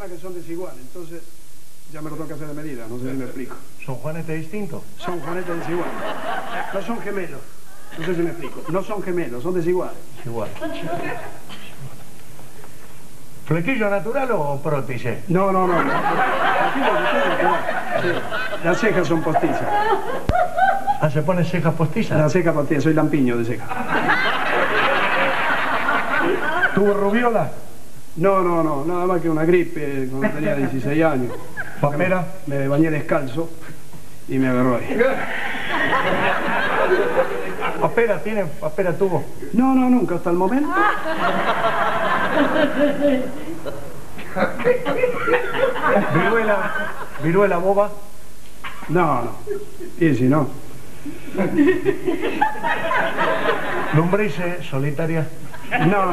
personas que son desiguales, entonces ya me lo tengo que hacer de medida, no sé si me explico. ¿Son juanetes distintos? Son juanetes desiguales. No son gemelos, no sé si me explico. No son gemelos, son desiguales. Igual. ¿Flequillo natural o prótesis? No. Aquí lo que es natural. Sí. Las cejas son postizas. Ah, ¿se pone cejas postizas? Las cejas postizas, soy lampiño de cejas. ¿Tuvo rubiola? No, nada más que una gripe cuando tenía 16 años. ¿Papera? Me bañé descalzo y me agarró ahí. ¿Papera tiene? ¿Papera tuvo? No, nunca, hasta el momento. ¿Viruela boba? No. Y si no. ¿Lombrices solitaria? No.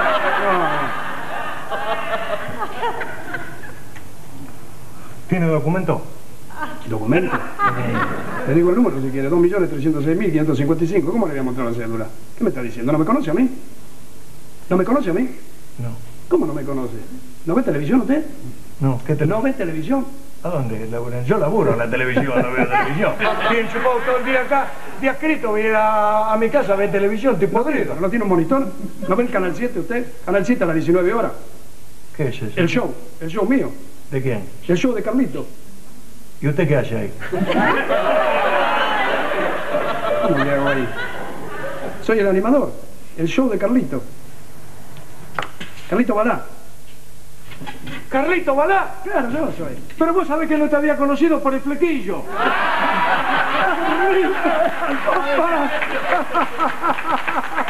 ¿Tiene documento? ¿Documento? Le digo el número si quiere, 2.306.555. ¿Cómo le voy a mostrar la cédula? ¿Qué me está diciendo? ¿No me conoce a mí? ¿No me conoce a mí? No. ¿Cómo no me conoce? ¿No ve televisión usted? No, ¿qué te... ¿No ve televisión? ¿A dónde laburan? Yo laburo en la televisión, no veo televisión. Estoy enchufado todo el día acá, día escrito, voy a mi casa a ver televisión, estoy podrido. ¿No tiene un monitor? ¿No ve el Canal 7 usted? Canal 7 a las 19 horas. ¿Qué es eso? El show mío. ¿De quién? El show de Carlito. ¿Y usted qué hace ahí? ¿Cómo le hago ahí? Soy el animador. El show de Carlito. Carlito Balá. ¿Carlito Balá? Claro, yo soy. Pero vos sabés que no te había conocido por el flequillo. ¡Papá!